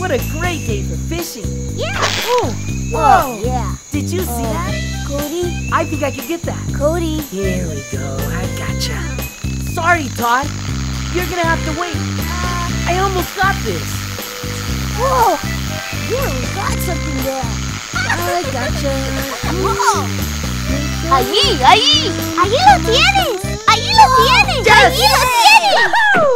What a great day for fishing. Yeah. Oh, whoa. Yeah. Did you see that? Cody? I think I could get that. Cody? Here we go. I gotcha. Sorry, Todd. You're gonna have to wait. I almost got this. Whoa! You really got something there. I gotcha. Whoa! ¡Allí, allí! ¡Allí lo tienes! ¡Allí lo tienes! Yes. ¡Allí lo tienes!